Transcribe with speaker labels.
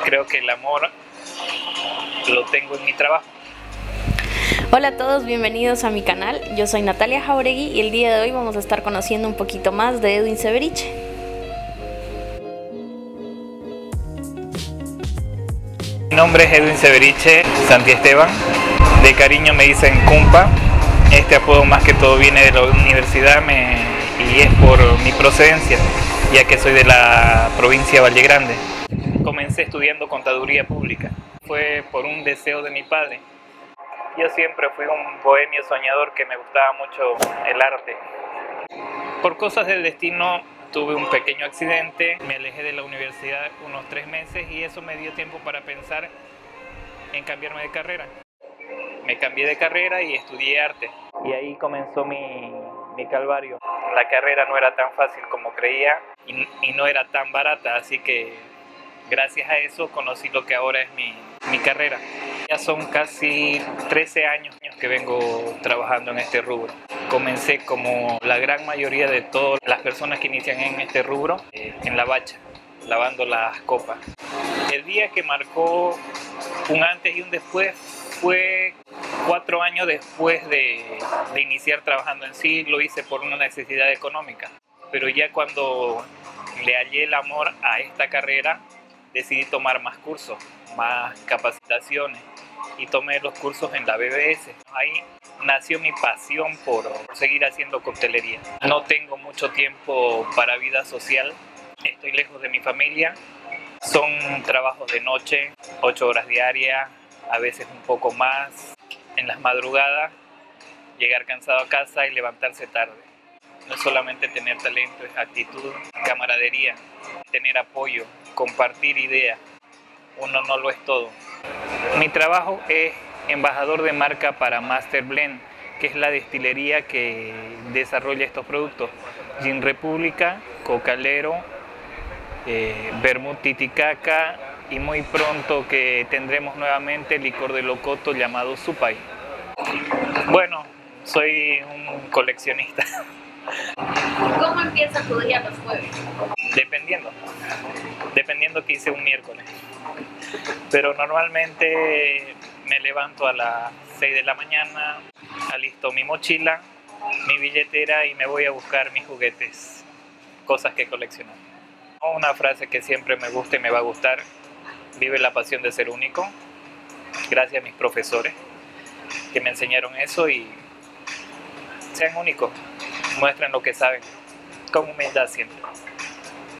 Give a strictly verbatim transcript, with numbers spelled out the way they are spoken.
Speaker 1: creo que el amor lo tengo en mi trabajo.
Speaker 2: Hola a todos, bienvenidos a mi canal. Yo soy Natalia Jauregui y el día de hoy vamos a estar conociendo un poquito más de Edwin Severiche.
Speaker 1: Mi nombre es Edwin Severiche Santiesteban, de cariño me dicen Cumpa. Este apodo más que todo viene de la universidad me, y es por mi procedencia, ya que soy de la provincia de Valle Grande. Comencé estudiando contaduría pública, fue por un deseo de mi padre. Yo siempre fui un bohemio soñador que me gustaba mucho el arte. Por cosas del destino tuve un pequeño accidente, me alejé de la universidad unos tres meses y eso me dio tiempo para pensar en cambiarme de carrera. Me cambié de carrera y estudié arte y ahí comenzó mi, mi calvario. La carrera no era tan fácil como creía y, y no era tan barata, así que gracias a eso conocí lo que ahora es mi, mi carrera. Ya son casi trece años que vengo trabajando en este rubro. Comencé como la gran mayoría de todas las personas que inician en este rubro, eh, en la bacha, lavando las copas. El día que marcó un antes y un después fue cuatro años después de, de iniciar trabajando en sí. Lo hice por una necesidad económica, pero ya cuando le hallé el amor a esta carrera, decidí tomar más cursos, más capacitaciones y tomé los cursos en la B B S. Ahí nació mi pasión por seguir haciendo coctelería. No tengo mucho tiempo para vida social, estoy lejos de mi familia. Son trabajos de noche, ocho horas diarias, a veces un poco más. En las madrugadas, llegar cansado a casa y levantarse tarde. No es solamente tener talento, es actitud, camaradería, tener apoyo, compartir ideas. Uno no lo es todo. Mi trabajo es embajador de marca para Master Blend, que es la destilería que desarrolla estos productos. Gin República, Cocalero, eh, Vermut Titicaca y muy pronto que tendremos nuevamente licor de locoto llamado Supay. Bueno, soy un coleccionista.
Speaker 2: ¿Cómo empieza tu día los jueves?
Speaker 1: Dependiendo, dependiendo que hice un miércoles. Pero normalmente me levanto a las seis de la mañana, alisto mi mochila, mi billetera y me voy a buscar mis juguetes, cosas que coleccionar. Una frase que siempre me gusta y me va a gustar: vive la pasión de ser único. Gracias a mis profesores que me enseñaron eso y sean únicos, muestren lo que saben, con humildad siempre.